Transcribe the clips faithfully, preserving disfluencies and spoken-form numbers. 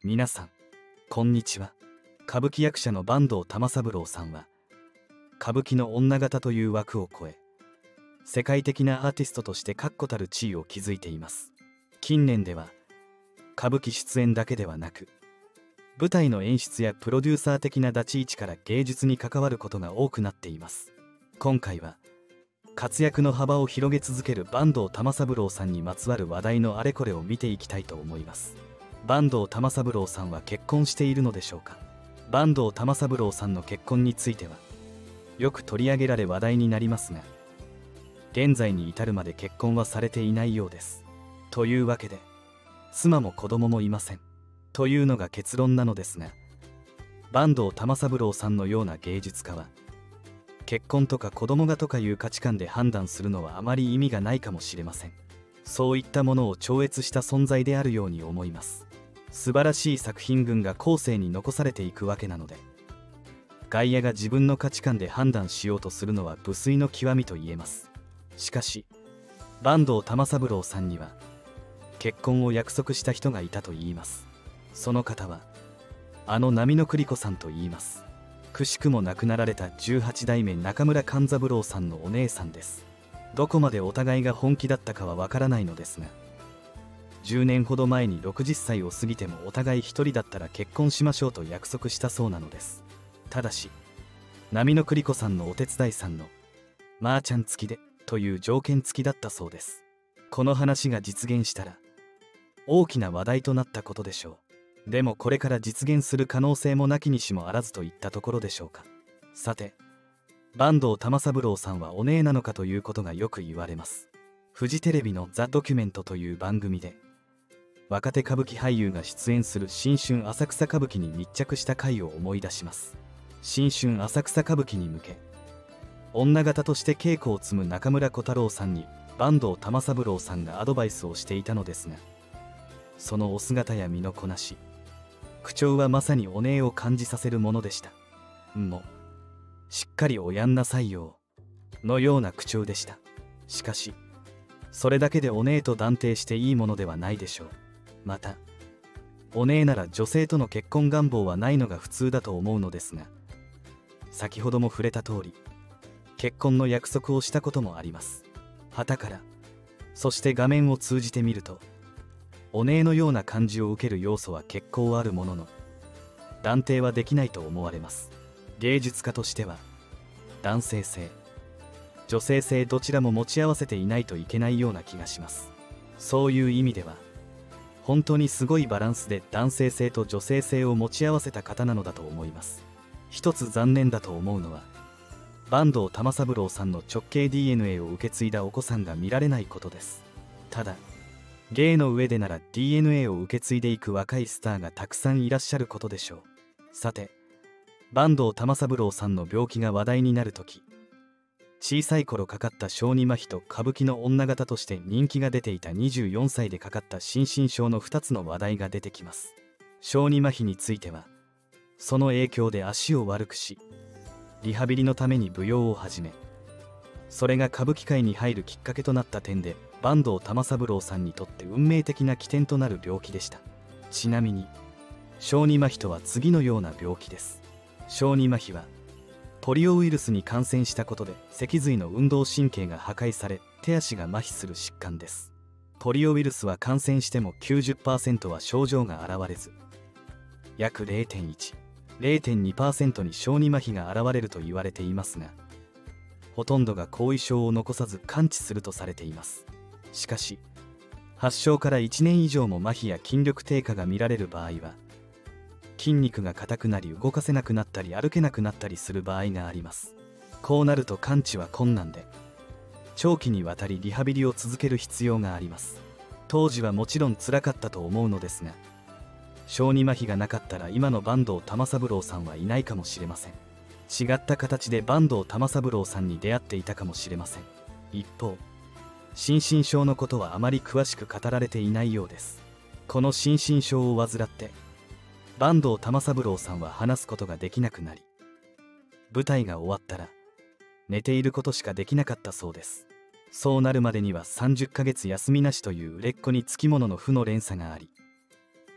皆さんこんにちは。歌舞伎役者の坂東玉三郎さんは歌舞伎の女形という枠を超え、世界的なアーティストとして確固たる地位を築いています。近年では歌舞伎出演だけではなく、舞台の演出やプロデューサー的な立ち位置から芸術に関わることが多くなっています。今回は活躍の幅を広げ続ける坂東玉三郎さんにまつわる話題のあれこれを見ていきたいと思います。坂東玉三郎さんは結婚しているのでしょうか。坂東玉三郎さんの結婚についてはよく取り上げられ話題になりますが、現在に至るまで結婚はされていないようです。というわけで妻も子供もいませんというのが結論なのですが、坂東玉三郎さんのような芸術家は結婚とか子供がとかいう価値観で判断するのはあまり意味がないかもしれません。そういったものを超越した存在であるように思います。素晴らしい作品群が後世に残されていくわけなので、外野が自分の価値観で判断しようとするのは無粋の極みと言えます。しかし坂東玉三郎さんには結婚を約束した人がいたといいます。その方はあの波野栗子さんといいます。くしくも亡くなられたじゅうはちだいめ中村勘三郎さんのお姉さんです。どこまでお互いが本気だったかはわからないのですが、じゅうねんほど前にろくじゅっさいを過ぎてもお互い一人だったら結婚しましょうと約束したそうなのです。ただし波野栗子さんのお手伝いさんのまーちゃん付きでという条件付きだったそうです。この話が実現したら大きな話題となったことでしょう。でもこれから実現する可能性もなきにしもあらずといったところでしょうか。さて坂東玉三郎さんはお姉なのかということがよく言われます。フジテレビのザ・ドキュメントという番組で若手歌舞伎俳優が出演する新春浅草歌舞伎に密着した回を思い出します。新春浅草歌舞伎に向け女形として稽古を積む中村小太郎さんに坂東玉三郎さんがアドバイスをしていたのですが、そのお姿や身のこなし、口調はまさにお姉を感じさせるものでした。もうしっかりおやんなさいよのような口調でした。しかしそれだけでお姉と断定していいものではないでしょう。またお姉なら女性との結婚願望はないのが普通だと思うのですが、先ほども触れた通り結婚の約束をしたこともあります。傍からそして画面を通じてみるとお姉のような感じを受ける要素は結構あるものの、断定はできないと思われます。芸術家としては男性性女性性どちらも持ち合わせていないといけないような気がします。そういう意味では本当にすごいバランスで男性性と女性性を持ち合わせた方なのだと思います。一つ残念だと思うのは坂東玉三郎さんの直系 ディーエヌエー を受け継いだお子さんが見られないことです。ただ芸の上でなら ディーエヌエー を受け継いでいく若いスターがたくさんいらっしゃることでしょう。さて坂東玉三郎さんの病気が話題になるとき、小さい頃かかった小児麻痺と歌舞伎の女形として人気が出ていたにじゅうよんさいでかかった心身症のふたつの話題が出てきます。小児麻痺についてはその影響で足を悪くしリハビリのために舞踊を始め、それが歌舞伎界に入るきっかけとなった点で坂東玉三郎さんにとって運命的な起点となる病気でした。ちなみに小児麻痺とは次のような病気です。小児麻痺はポリオウイルスに感染したことで脊髄の運動神経が破壊され手足が麻痺する疾患です。ポリオウイルスは感染しても きゅうじゅっパーセント は症状が現れず、約 れいてんいち、れいてんにパーセント に小児麻痺が現れると言われていますが、ほとんどが後遺症を残さず完治するとされています。しかし発症からいちねん以上も麻痺や筋力低下が見られる場合は筋肉が硬くなり動かせなくなったり歩けなくなったりする場合があります。こうなると完治は困難で長期にわたりリハビリを続ける必要があります。当時はもちろん辛かったと思うのですが、小児麻痺がなかったら今の坂東玉三郎さんはいないかもしれません。違った形で坂東玉三郎さんに出会っていたかもしれません。一方心身症のことはあまり詳しく語られていないようです。この心身症を患って坂東玉三郎さんは話すことができなくなり、舞台が終わったら寝ていることしかできなかったそうです。そうなるまでにはさんじゅっかげつ休みなしという売れっ子につきものの負の連鎖があり、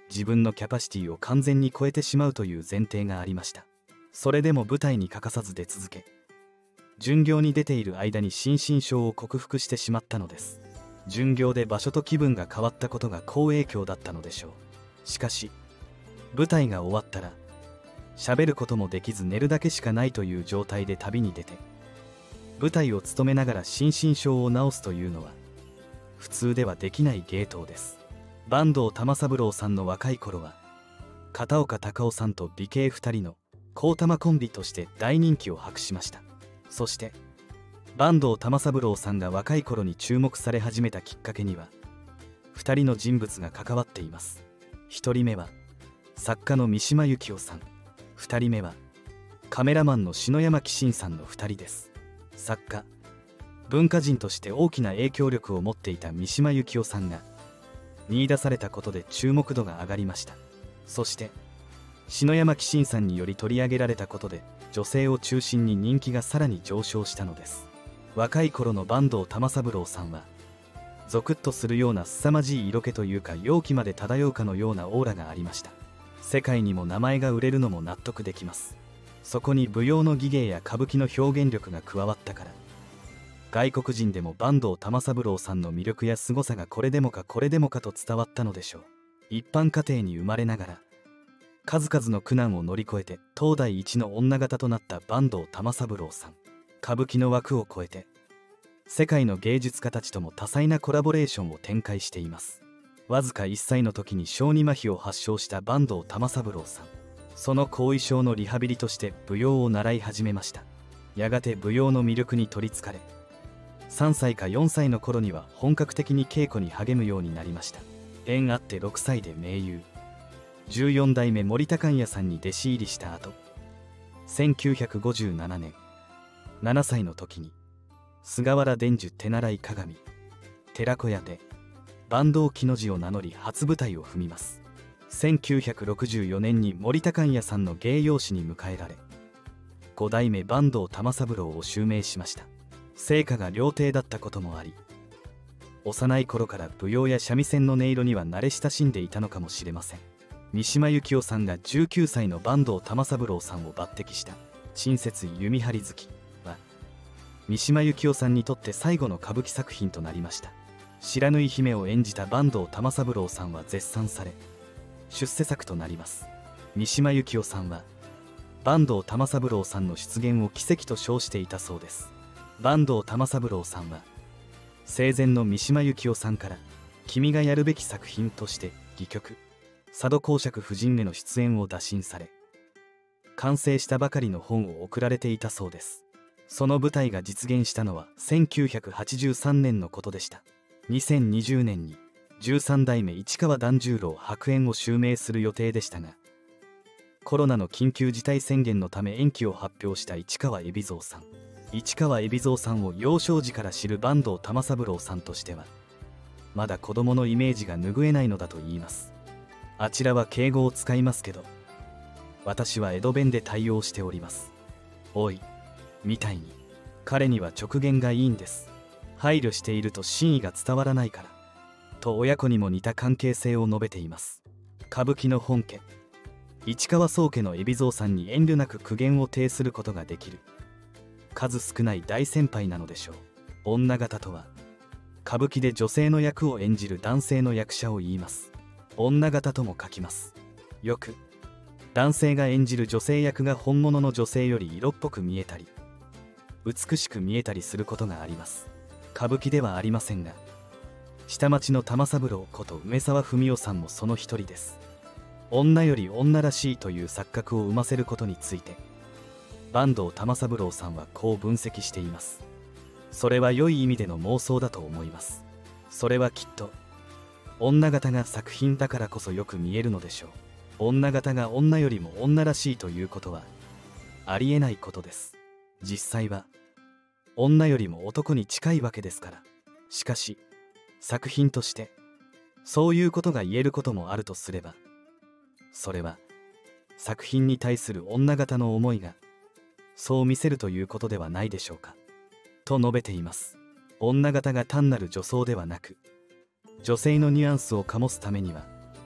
自分のキャパシティを完全に超えてしまうという前提がありました。それでも舞台に欠かさず出続け、巡業に出ている間に心身症を克服してしまったのです。巡業で場所と気分が変わったことが好影響だったのでしょう。しかし舞台が終わったら喋ることもできず寝るだけしかないという状態で旅に出て、舞台を務めながら心身症を治すというのは普通ではできない芸当です。坂東玉三郎さんの若い頃は片岡孝夫さんと美形ふたりの高玉コンビとして大人気を博しました。そして坂東玉三郎さんが若い頃に注目され始めたきっかけにはふたりの人物が関わっています。ひとりめは作家の三島由紀夫さん、ふたりめはカメラマンの篠山紀信さんのふたりです。作家文化人として大きな影響力を持っていた三島由紀夫さんが見出されたことで注目度が上がりました。そして篠山紀信さんにより取り上げられたことで女性を中心に人気がさらに上昇したのです。若い頃の坂東玉三郎さんはゾクッとするような凄まじい色気というか陽気まで漂うかのようなオーラがありました。世界にも名前が売れるのも納得できます。そこに舞踊の技芸や歌舞伎の表現力が加わったから外国人でも坂東玉三郎さんの魅力や凄さがこれでもかこれでもかと伝わったのでしょう。一般家庭に生まれながら数々の苦難を乗り越えて当代一の女形となった坂東玉三郎さん。歌舞伎の枠を超えて世界の芸術家たちとも多彩なコラボレーションを展開しています。わずかいっさいの時に小児麻痺を発症した坂東玉三郎さん。その後遺症のリハビリとして舞踊を習い始めました。やがて舞踊の魅力に取りつかれ、さんさいかよんさいの頃には本格的に稽古に励むようになりました。縁あってろくさいで名優じゅうよん代目森高垪さんに弟子入りした後、せんきゅうひゃくごじゅうななねんななさいの時に菅原伝授手習い鏡寺子屋で坂東喜の字を名乗り初舞台を踏みます。せんきゅうひゃくろくじゅうよねんに森高垪さんの芸養子に迎えられご代目坂東玉三郎を襲名しました。成果が料亭だったこともあり、幼い頃から舞踊や三味線の音色には慣れ親しんでいたのかもしれません。三島由紀夫さんがじゅうきゅうさいの坂東玉三郎さんを抜擢した親切弓張月は三島由紀夫さんにとって最後の歌舞伎作品となりました。知らぬい姫を演じた坂東玉三郎さんは絶賛され出世作となります。三島由紀夫さんは坂東玉三郎さんの出現を奇跡と称していたそうです。坂東玉三郎さんは生前の三島由紀夫さんから君がやるべき作品として戯曲佐渡公爵夫人への出演を打診され、完成したばかりの本を送られていたそうです。その舞台が実現したのはせんきゅうひゃくはちじゅうさんねんのことでした。にせんにじゅうねんにじゅうさん代目市川團十郎白猿を襲名する予定でしたが、コロナの緊急事態宣言のため延期を発表した市川海老蔵さん。市川海老蔵さんを幼少時から知る坂東玉三郎さんとしてはまだ子供のイメージが拭えないのだと言います。あちらは敬語を使いますけど、私は江戸弁で対応しております。おいみたいに彼には直言がいいんです。配慮していると真意が伝わらないからと親子にも似た関係性を述べています。歌舞伎の本家市川宗家の海老蔵さんに遠慮なく苦言を呈することができる数少ない大先輩なのでしょう。女形とは歌舞伎で女性の役を演じる男性の役者を言います。女形とも書きます。よく男性が演じる女性役が本物の女性より色っぽく見えたり美しく見えたりすることがあります。歌舞伎ではありませんが、下町の玉三郎こと梅沢富美男さんもその一人です。女より女らしいという錯覚を生ませることについて坂東玉三郎さんはこう分析しています。それは良い意味での妄想だと思います。それはきっと女形が作品だからこそよく見えるのでしょう。女形が女よりも女らしいということはありえないことです。実際は女よりも男に近いわけですから。しかし作品としてそういうことが言えることもあるとすれば、それは作品に対する女形の思いがそう見せるということではないでしょうかと述べています。女形が単なる女装ではなく、女性のニュアンスを醸すためには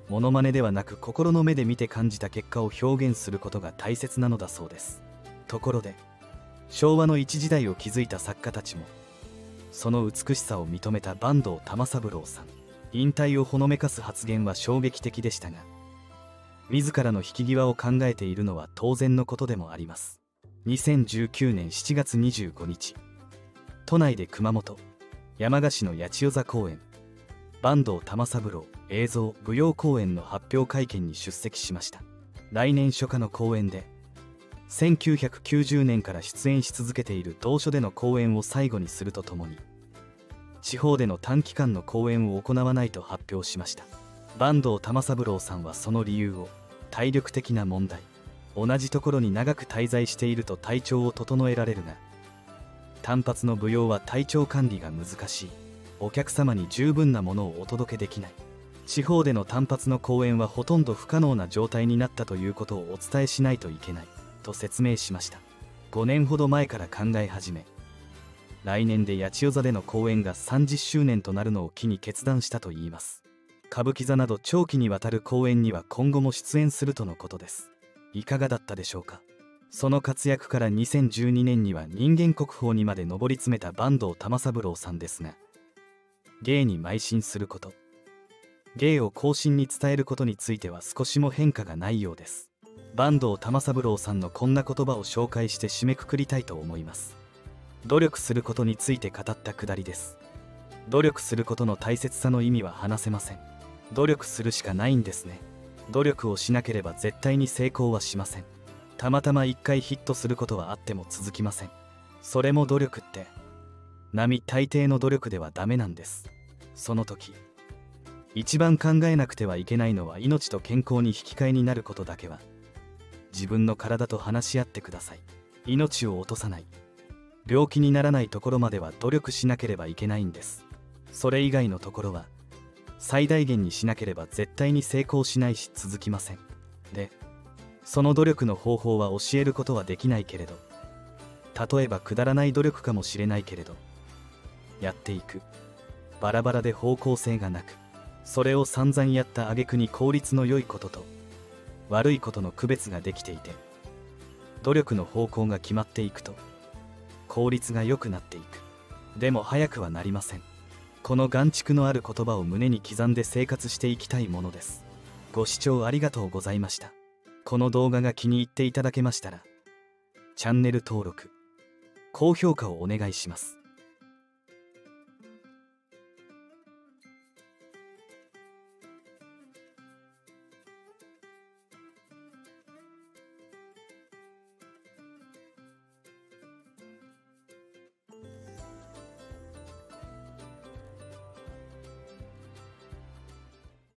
モノマネではなく心の目で見て感じた結果を表現することが大切なのだそうです。ところで昭和の一時代を築いた作家たちもその美しさを認めた坂東玉三郎さん、引退をほのめかす発言は衝撃的でしたが、自らの引き際を考えているのは当然のことでもあります。にせんじゅうきゅうねんしちがつにじゅうごにち、都内で熊本山鹿市の八千代座公演坂東玉三郎映像舞踊公演の発表会見に出席しました。来年初夏の公演でせんきゅうひゃくきゅうじゅうねんから出演し続けている同所での公演を最後にするとともに、地方での短期間の公演を行わないと発表しました。坂東玉三郎さんはその理由を体力的な問題、同じところに長く滞在していると体調を整えられるが、単発の舞踊は体調管理が難しい、お客様に十分なものをお届けできない、地方での単発の公演はほとんど不可能な状態になったということをお伝えしないといけないと説明しました。ごねんほど前から考え始め、来年で八千代座での公演がさんじゅっしゅうねんとなるのを機に決断したといいます。歌舞伎座など長期にわたる公演には今後も出演するとのことです。いかがだったでしょうか。その活躍からにせんじゅうにねんには人間国宝にまで上り詰めた坂東玉三郎さんですが、芸に邁進すること、芸を後進に伝えることについては少しも変化がないようです。坂東玉三郎さんのこんな言葉を紹介して締めくくりたいと思います。努力することについて語ったくだりです。努力することの大切さの意味は話せません。努力するしかないんですね。努力をしなければ絶対に成功はしません。たまたま一回ヒットすることはあっても続きません。それも努力って並大抵の努力ではダメなんです。その時一番考えなくてはいけないのは命と健康に引き換えになることだけは自分の体と話し合ってください。命を落とさない、病気にならないところまでは努力しなければいけないんです。それ以外のところは最大限にしなければ絶対に成功しないし続きません。で、その努力の方法は教えることはできないけれど、例えばくだらない努力かもしれないけれど、やっていく。バラバラで方向性がなく、それを散々やった挙句に効率の良いことと悪いことの区別ができていて、努力の方向が決まっていくと効率が良くなっていく。でも早くはなりません。この眼蓄のある言葉を胸に刻んで生活していきたいものです。ご視聴ありがとうございました。この動画が気に入っていただけましたらチャンネル登録、高評価をお願いします。